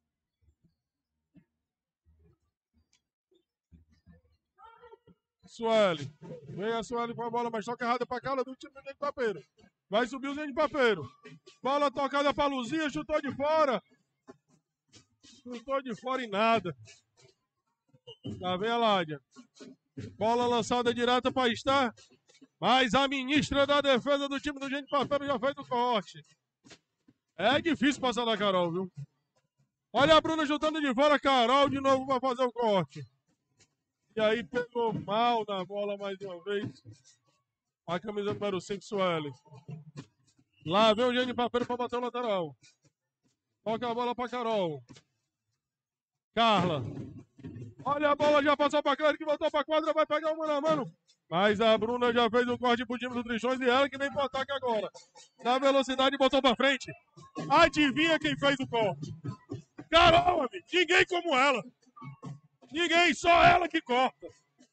Sueli. Vem a Sueli com a bola, mas toca errada pra Carla do time do Gente Papeiro. Vai subir o Gente Papeiro. Bola tocada pra Luzia, chutou de fora. Chutou de fora e nada. Lá vem a Ládia. Bola lançada direta pra Esther. Mas a ministra da defesa do time do Gente Papeiro já fez o corte. É difícil passar na Carol, viu? Olha a Bruna chutando de fora, Carol de novo vai fazer o corte. E aí pegou mal na bola mais uma vez. A camisa número cinco, Sueli. Lá vem o Gente Papeiro para bater o lateral. Toca a bola para Carol. Carla. Olha a bola, já passou para Clara, que voltou para a quadra, vai pegar o mano a mano. Mas a Bruna já fez o corte pro time do Tristões e ela que vem pro ataque agora. Na velocidade, botou para frente. Adivinha quem fez o corte? Carol, amigo. Ninguém como ela. Ninguém, só ela que corta.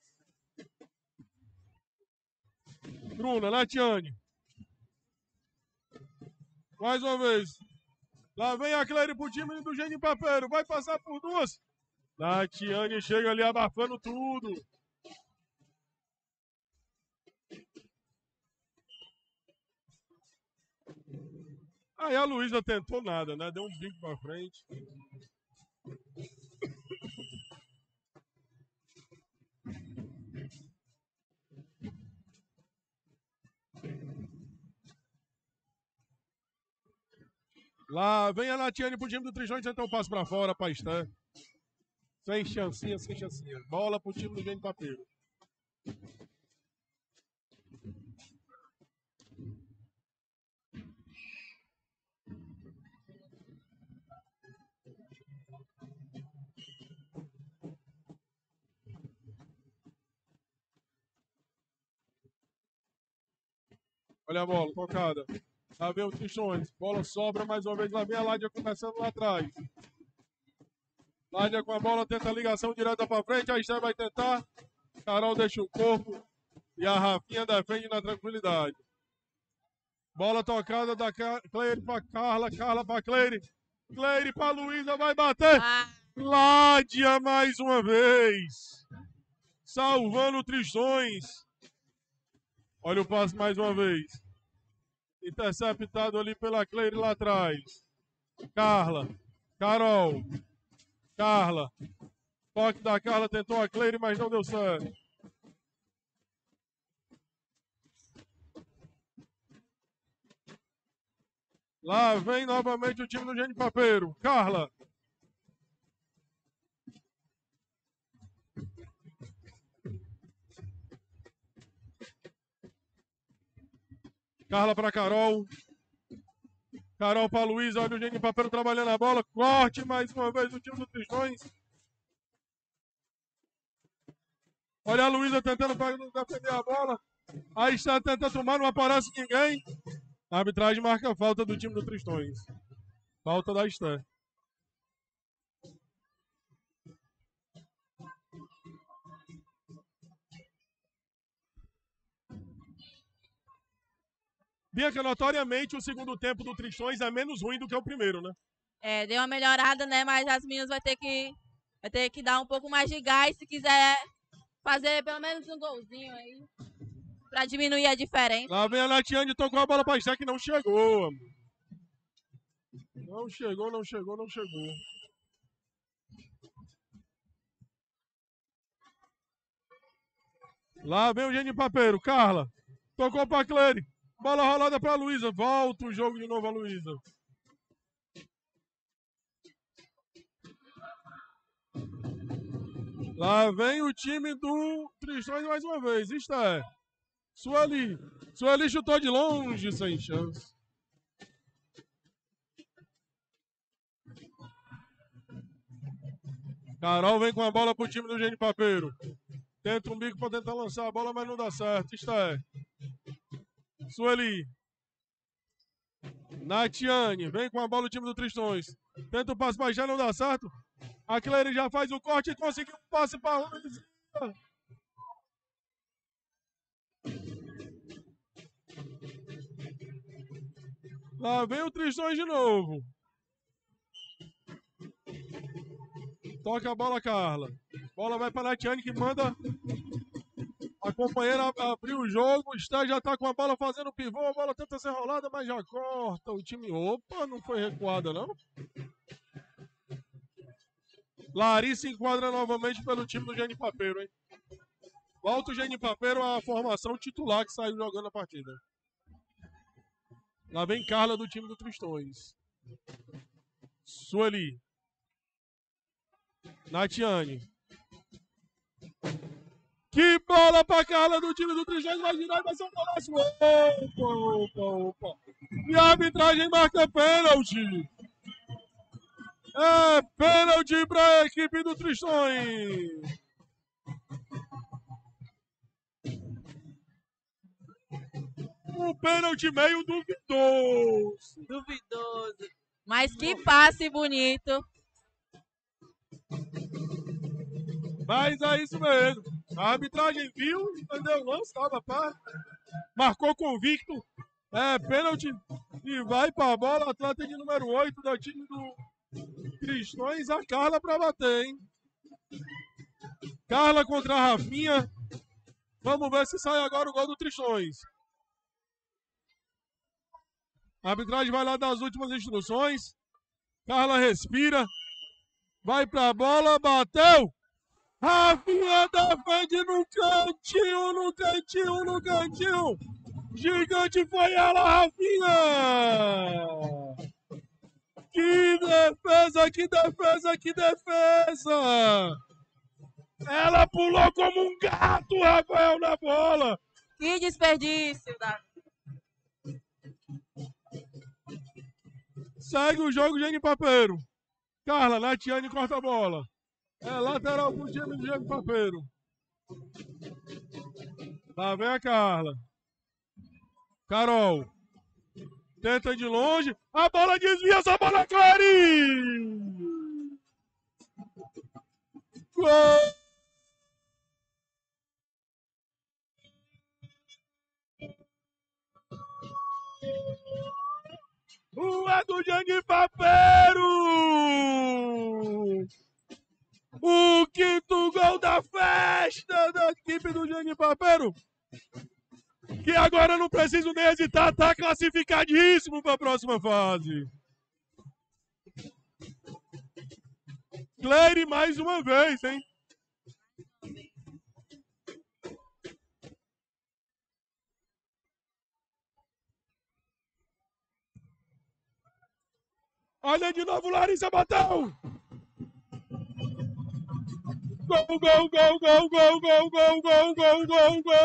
Bruna, Natiane. Mais uma vez. Lá vem a Cleire pro time do Gente Papeiro. Vai passar por duas. Natiane chega ali abafando tudo. Aí a Luísa tentou nada, né? Deu um bico pra frente. Lá vem a Natiane pro time do Tristões, tentou o passo pra fora pra Esther. Sem chancinha, sem chancinha. Bola pro time do Gente Papeiro. Olha a bola, tocada. Lá vem o Tristões. Bola sobra mais uma vez. Lá vem a Ládia começando lá atrás. Ládia com a bola, tenta a ligação direta para frente. A Esther vai tentar. Carol deixa o corpo. E a Rafinha defende na tranquilidade. Bola tocada da Cleire para Carla. Carla para Cleire. Cleire para Luísa. Vai bater. Ah. Ládia mais uma vez. Salvando o Tristões. Olha o passe mais uma vez. Interceptado ali pela Cleire lá atrás. Carla. Carol. Carla. Toque da Carla, tentou a Cleire, mas não deu certo. Lá vem novamente o time do Gente Papeiro. Carla. Carla para Carol. Carol para Luísa. Olha o Gente Papeiro trabalhando a bola. Corte mais uma vez o time do Tristões. Olha a Luísa tentando defender a bola. Aí está tentando tomar, não aparece ninguém. A arbitragem marca a falta do time do Tristões. Falta da Esther. Bianca, notoriamente o segundo tempo do Tristões é menos ruim do que o primeiro, né? É, deu uma melhorada, né? Mas as meninas vai ter que, vai ter que dar um pouco mais de gás se quiser fazer pelo menos um golzinho aí. Pra diminuir a diferença. Lá vem a Natiane, tocou a bola pra Esté que não chegou, amor. Não chegou, não chegou, não chegou. Lá vem o Gênio Papeiro, Carla. Tocou pra Cleire. Bola rolada pra Luísa. Volta o jogo de novo a Luísa. Lá vem o time do Tristões mais uma vez. Isto é. Sueli. Sueli chutou de longe, sem chance. Carol vem com a bola pro time do Gênio Papeiro. Tenta um bico pra tentar lançar a bola, mas não dá certo. Isto é. Sueli. Natiane. Vem com a bola o time do Tristões. Tenta o passe, mas já não dá certo. A Cleire já faz o corte e conseguiu um passe para a Luísa. Lá vem o Tristões de novo. Toca a bola, Carla. Bola vai para a Natiane que manda a companheira abrir o jogo. O Esté já está com a bola fazendo pivô. A bola tenta ser rolada, mas já corta. O time, opa, não foi recuada, não. Larissa enquadra novamente pelo time do Gênio Papeiro, hein? Volta o Gênio Papeiro à formação titular que saiu jogando a partida. Lá vem Carla do time do Tristões. Sueli. Natiane. Que bola pra Carla do time do Tristões. Vai girar e vai ser um golaço. Opa, opa, opa. E a arbitragem marca pênalti. É pênalti para a equipe do Tristões. Um pênalti meio duvidoso. Duvidoso. Mas que passe bonito. Mas é isso mesmo. A arbitragem viu, entendeu? Não estava pá. Marcou convicto. É pênalti. E vai para a bola. Atleta de número oito do time do Tristões. A Carla para bater, hein? Carla contra a Rafinha. Vamos ver se sai agora o gol do Tristões. A arbitragem vai lá dar as últimas instruções. Carla respira. Vai pra bola, bateu. Rafinha defende no cantinho, no cantinho, no cantinho. Gigante foi ela, Rafinha. Que defesa, que defesa, que defesa. Ela pulou como um gato, Rafael, na bola. Que desperdício, Davi. Segue o jogo, Gênio Papeiro. Carla, Natiane corta a bola. É lateral pro time do Gênio Papeiro. Lá vem a Carla. Carol. Tenta de longe. A bola desvia, essa bola, Clary! Gol! Rua do Gênio Papeiro! O quinto gol da festa da equipe do Gênio Papeiro. Que agora não preciso nem hesitar, tá classificadíssimo para a próxima fase. Cleire mais uma vez, hein? Olha de novo, Larissa bateu! Gol, gol, gol, gol, gol, gol, gol, gol, gol, gol, gol!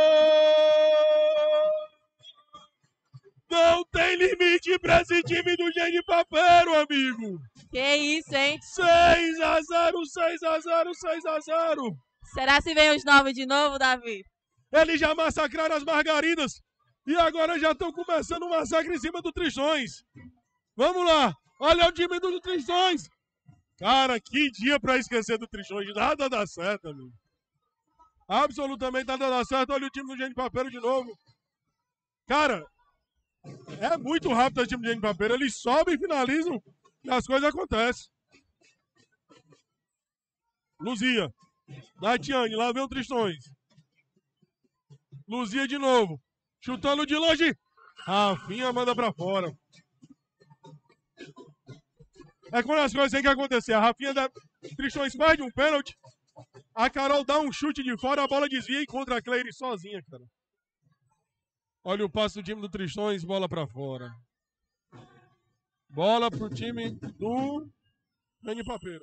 Não tem limite pra esse time do Gênio Papeiro, amigo! Que isso, hein? seis a zero, seis a zero, seis a zero! Será se vem os nove de novo, Davi? Eles já massacraram as margaridas e agora já estão começando um massacre em cima do Tristões. Vamos lá! Olha o time do Tristões! Cara, que dia pra esquecer do Tristões. Nada dá certo, amigo. Absolutamente nada dá certo. Olha o time do Gênio Papeiro de novo. Cara, é muito rápido o time do Gênio Papeiro. Eles sobem e finalizam E as coisas acontecem. Luzia. Natiane, lá vem o Tristões. Luzia de novo. Chutando de longe. Rafinha manda pra fora. É quando as coisas têm que acontecer. A Rafinha da Tristões perde um pênalti. A Carol dá um chute de fora, a bola desvia e encontra a Cleire sozinha, cara. Olha o passe do time do Tristões, bola pra fora. Bola pro time do Gene Papeiro.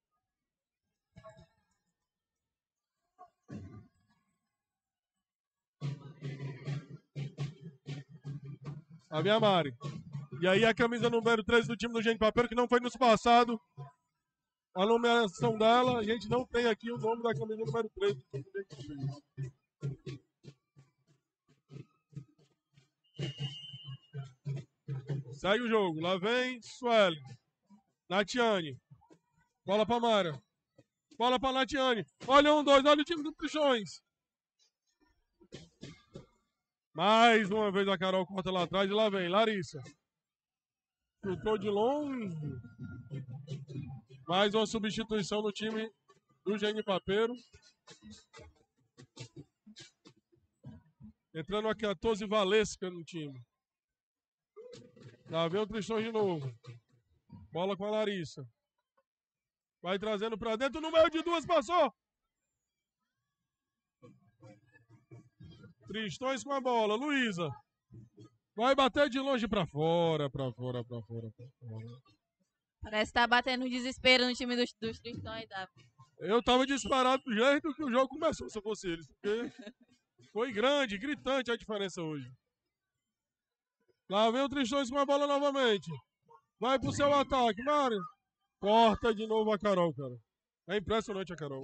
A minha Mari. E aí a camisa número treze do time do Gene Papeiro, que não foi nos passado. A numeração dela, a gente não tem aqui o nome da camisa número treze. Segue o jogo. Lá vem Sueli. Natiane. Bola pra Mara. Bola pra Natiane. Olha um, dois. Olha o time do Tristões. Mais uma vez a Carol corta lá atrás e lá vem Larissa. Chutou de longe. Mais uma substituição no time do Gene Papeiro. Entrando a quatorze Valesca no time. Lá vem o Tristões de novo. Bola com a Larissa. Vai trazendo pra dentro. No meio de duas passou. Tristões com a bola. Luísa. Vai bater de longe pra fora, pra fora, pra fora, pra fora. Parece que tá batendo um desespero no time dos, dos Tristões, Davi. Eu tava disparado do jeito que o jogo começou, se eu fosse eles. Porque foi grande, gritante a diferença hoje. Lá vem o Tristões com a bola novamente. Vai pro seu ataque, Mário. Corta de novo a Carol, cara. É impressionante a Carol.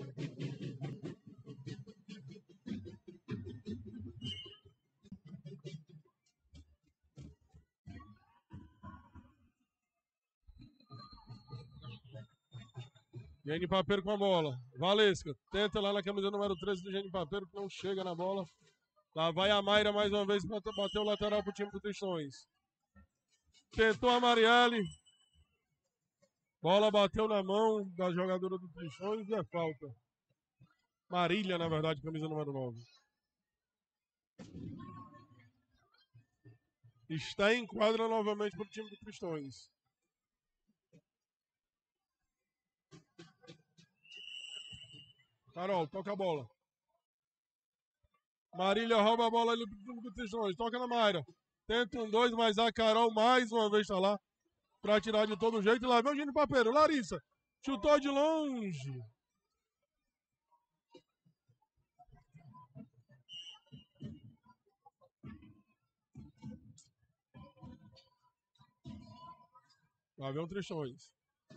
Gene Papeiro com a bola. Valesca. Tenta lá na camisa número treze do Gene Papeiro, que não chega na bola. Lá vai a Mayra mais uma vez para bater o lateral pro time do Tristões. Tentou a Marielle. Bola bateu na mão da jogadora do Tristões e é falta. Marília, na verdade, camisa número nove. Está em quadra novamente para o time do Tristões. Carol, toca a bola. Marília rouba a bola ali pro time do Tristões. Toca na Mayra. Tenta um dois, mas a Carol mais uma vez está lá para tirar de todo jeito. E lá vem o Gene Papeiro. Larissa. Chutou de longe. Lá vem o Tristões.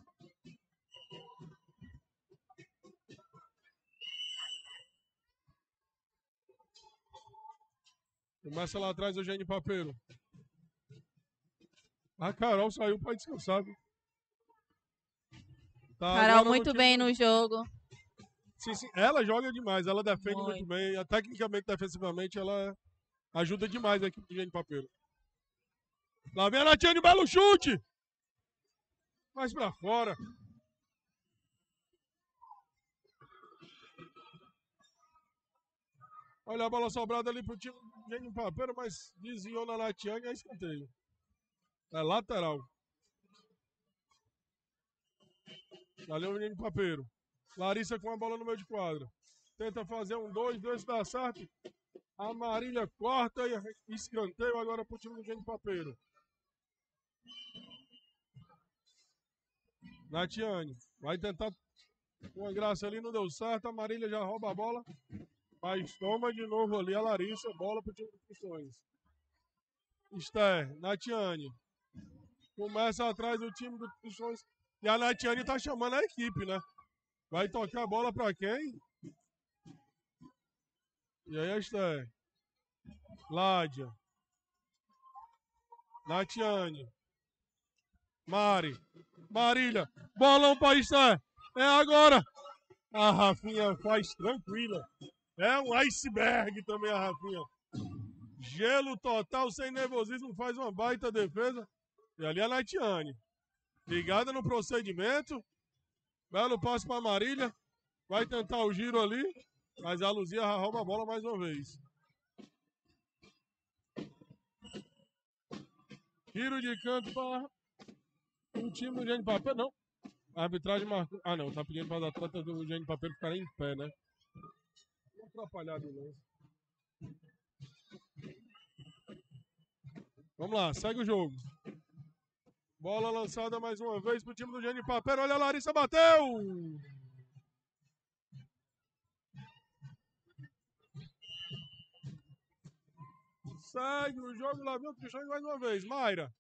Começa lá atrás o Gene Papeiro. A Carol saiu para descansar. Tá, Carol muito bem no jogo. Sim, sim. Ela joga demais, ela defende muito, muito bem. Tecnicamente, defensivamente, ela ajuda demais a equipe do Gene Papeiro. Lá vem a Natiane, belo chute! Mais pra fora. Olha a bola sobrada ali pro time do Gene Papeiro, mas desviou na Natiane e é escanteio. É lateral. Valeu o Gene Papeiro. Larissa com a bola no meio de quadra. Tenta fazer um dois, dois dá certo. A Marília corta e escanteio agora pro time do Gene Papeiro. Natiane vai tentar uma graça ali, não deu certo. A Marília já rouba a bola. Mas toma de novo ali a Larissa. Bola pro time do Tristões. Esther, Natiane. Começa atrás do time do Tristões. E a Natiane tá chamando a equipe, né? Vai tocar a bola pra quem? E aí a Esther. Ládia. Natiane. Mari. Marília. Bolão pra Esther. É agora. A Rafinha faz tranquila. É um iceberg também a Rafinha. Gelo total, sem nervosismo, faz uma baita defesa. E ali a Natiane. Ligada no procedimento. Belo passe para Marília. Vai tentar o giro ali. Mas a Luzia rouba a bola mais uma vez. Giro de canto para o time do Gênio Papel. Não. A arbitragem marcou. Ah, não. Tá pedindo para os atletas do Gênio Papel ficarem em pé, né? Não atrapalhar de lance. Vamos lá, segue o jogo. Bola lançada mais uma vez pro time do Gênio Papel. Olha a Larissa, bateu! Segue o jogo, lá vem o Tristões mais uma vez. Mayra.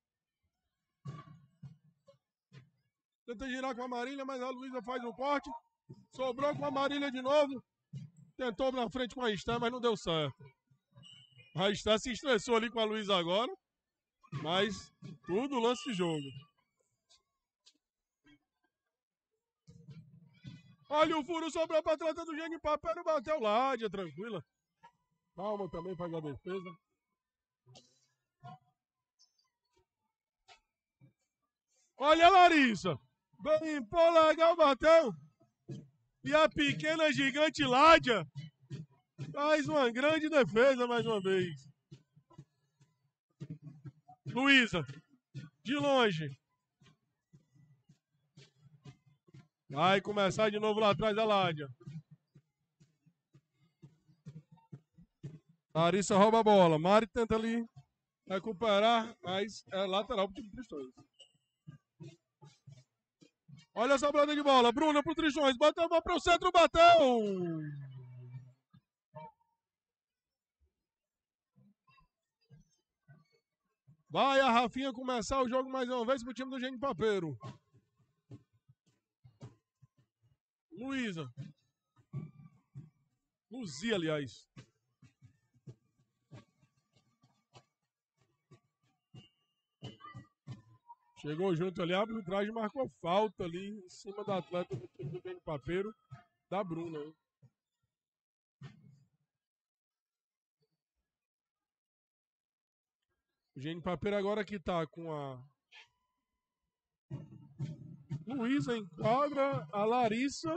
Tenta girar com a Marília, mas a Luísa faz o corte. Sobrou com a Marília de novo. Tentou na frente com a Esther, mas não deu certo. A Esther se estressou ali com a Luísa agora. Mas tudo lance de jogo. Olha o furo, sobrou para atleta do Gênio Papel, bateu Ládia, tranquila. Calma também, faz a defesa. Olha a Larissa. Bem, pô, legal, bateu. E a pequena gigante Ládia faz uma grande defesa mais uma vez. Luísa, de longe. Vai começar de novo lá atrás a Ládia. Larissa rouba a bola. Mari tenta ali recuperar, mas é lateral pro time do Tristões. Olha a sobrada de bola. Bruna pro Tristões. Bateu a para o centro, bateu! Vai a Rafinha começar o jogo mais uma vez pro time do Gênio Papeiro. Luísa. Luzia, aliás. Chegou junto ali, a arbitragem marcou falta ali em cima do atleta do time do Gênio Papeiro, da Bruna. Hein? O Gênio Papeiro agora que tá com a Luísa em quadra, a Larissa,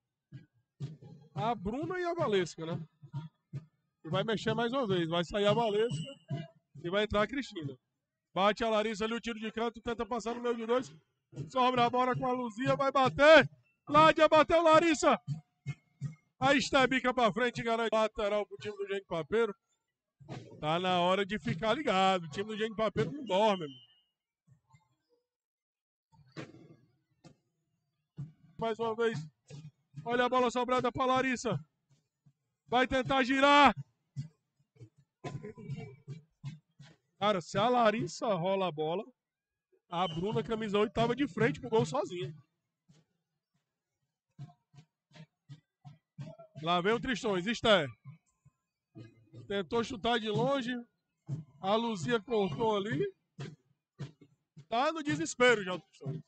a Bruna e a Valesca, né? E vai mexer mais uma vez, vai sair a Valesca e vai entrar a Cristina. Bate a Larissa ali, o tiro de canto, tenta passar no meio de dois. Sobra a bola com a Luzia, vai bater. Ládia bateu, Larissa. A Esther bica pra frente, garante lateral pro time do Gênio Papeiro. Tá na hora de ficar ligado. O time do Gênio Papeiro não dorme, amigo. Mais uma vez. Olha a bola sobrada pra Larissa. Vai tentar girar. Cara, se a Larissa rola a bola, a Bruna, camisa oito, tava de frente pro gol sozinha. Lá vem o Tristões, Esther. Tentou chutar de longe. A Luzia cortou ali. Tá no desespero já o Tristões.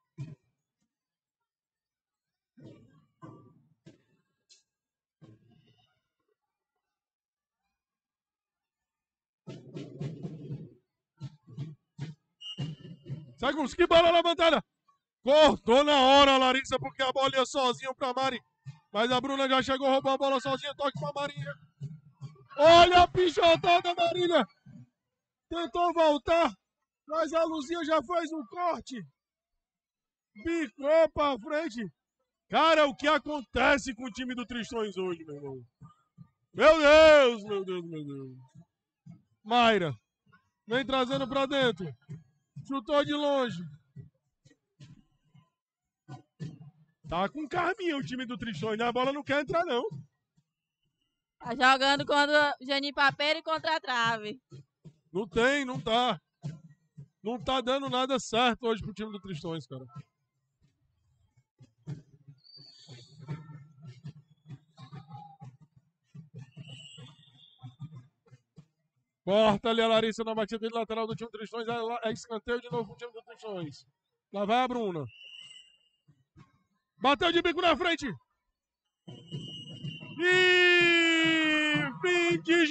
Segundos, que bola levantada. Cortou na hora a Larissa, porque a bola ia sozinha pra Mari. Mas a Bruna já chegou, roubou a bola sozinha, toque pra Marília. Olha a pichotada, Marília. Tentou voltar, mas a Luzia já fez um corte. Bicou pra frente. Cara, o que acontece com o time do Tristões hoje, meu irmão? Meu Deus, meu Deus, meu Deus. Mayra, vem trazendo pra dentro. Chutou de longe. Tá com carminha o time do Tristões, né? A bola não quer entrar, não. Tá jogando contra o Gênio Papeiro e contra a trave. Não tem, não tá. Não tá dando nada certo hoje pro time do Tristões, cara. Corta ali a Larissa na batida de lateral do time do Tristões. É escanteio de novo pro time do Tristões. Lá vai a Bruna. Bateu de bico na frente. E fim de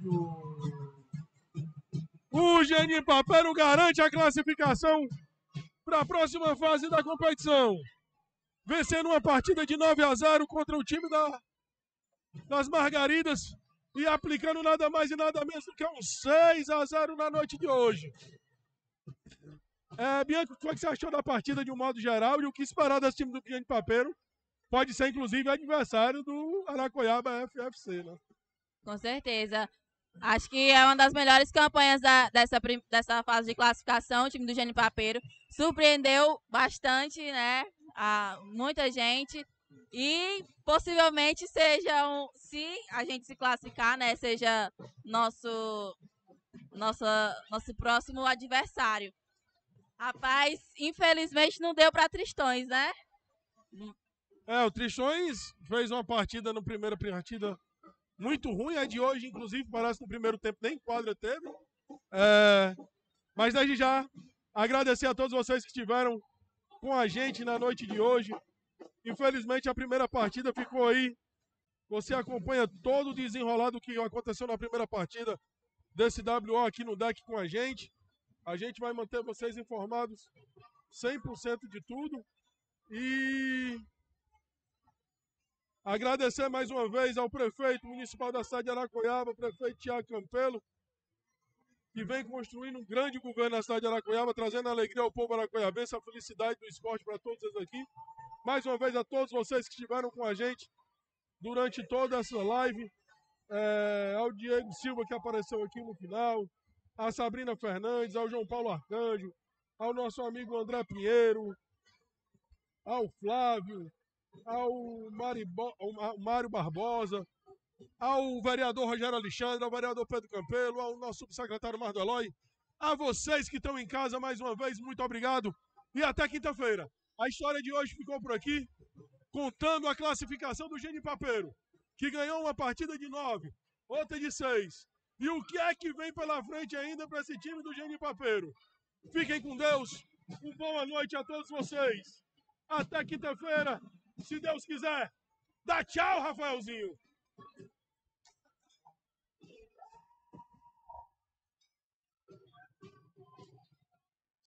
jogo. O Gênio Papeiro garante a classificação para a próxima fase da competição. Vencendo uma partida de nove a zero contra o time da, das Margaridas e aplicando nada mais e nada menos do que um seis a zero na noite de hoje. É, Bianco, o que você achou da partida de um modo geral e o que esperar desse time do Genipapeiro Papeiro? Pode ser, inclusive, adversário do Aracoiaba F F C, né? Com certeza. Acho que é uma das melhores campanhas da, dessa, dessa fase de classificação. O time do Genipapeiro surpreendeu bastante, né? A muita gente. E possivelmente seja, um, se a gente se classificar, né? Seja nosso, nossa, nosso próximo adversário. Rapaz, infelizmente não deu para Tristões, né? É, o Tristões fez uma partida na primeira partida muito ruim. A de hoje, inclusive, parece que no primeiro tempo nem quadra teve. É, mas desde já, agradecer a todos vocês que estiveram com a gente na noite de hoje. Infelizmente, a primeira partida ficou aí. Você acompanha todo o desenrolado que aconteceu na primeira partida desse W O aqui no deck com a gente. A gente vai manter vocês informados cem por cento de tudo. E agradecer mais uma vez ao prefeito municipal da cidade de Aracoiaba, o prefeito Tiago Campelo, que vem construindo um grande governo na cidade de Aracoiaba, trazendo alegria ao povo aracoiabense, a felicidade do esporte para todos eles aqui. Mais uma vez a todos vocês que estiveram com a gente durante toda essa live, é, ao Diego Silva que apareceu aqui no final, a Sabrina Fernandes, ao João Paulo Arcanjo, ao nosso amigo André Pinheiro, ao Flávio, ao, Maribo, ao Mário Barbosa, ao vereador Rogério Alexandre, ao vereador Pedro Campelo, ao nosso subsecretário Mardo Eloy, a vocês que estão em casa, mais uma vez, muito obrigado e até quinta-feira. A história de hoje ficou por aqui, contando a classificação do Genipapeiro, que ganhou uma partida de nove, outra de seis. E o que é que vem pela frente ainda para esse time do Genipapeiro? Fiquem com Deus, uma boa noite a todos vocês. Até quinta-feira, se Deus quiser. Dá tchau, Rafaelzinho.